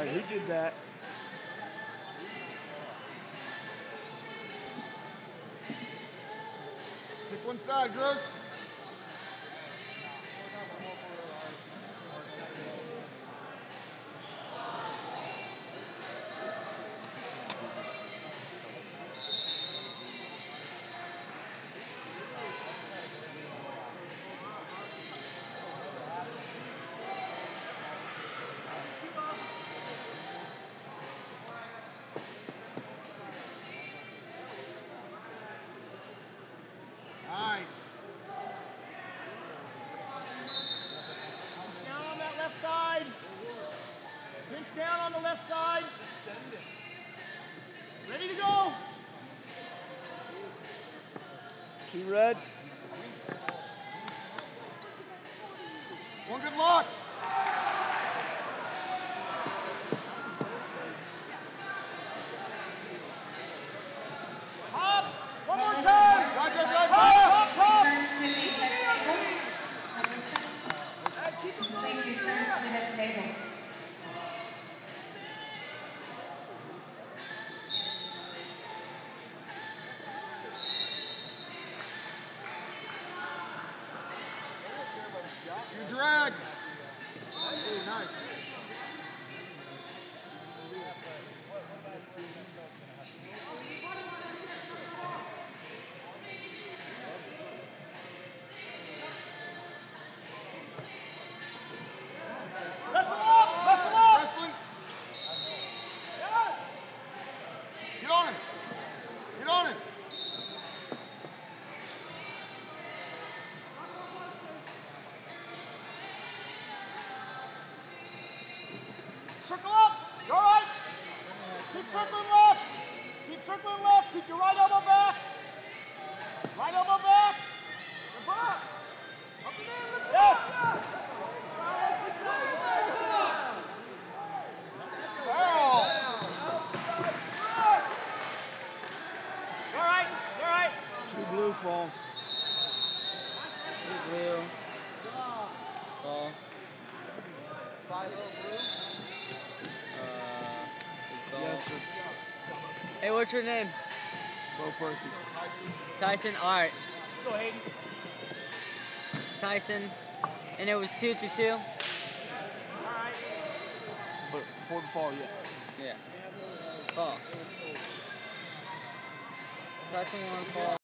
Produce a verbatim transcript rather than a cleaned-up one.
right, who did that? Pick one side, Gross. Nice. Down on that left side. Pinch down on the left side. Ready to go. Two red. One good lock. Hop. One more time. Right, right, right, Hop, hop, hop. Please return to the head table. You drag. Ooh, nice. Wrestle up. Wrestle up. Wrestling. Yes. Get on him. Get on him. Circle up. You all right? Keep circling left. Keep circling left. Keep your right elbow back. Right elbow back. You're back. Up and in. Yes. Foul. You all right? You all right? Two blue fall. Two blue. Fall. Five oh blue. Uh, so. Yes, sir. Hey, what's your name? Bo Percy. Tyson. All right, Let's go, Hayden. Tyson. And it was two to two. All right. But before the fall, yes. Yeah. Fall. Tyson won fall.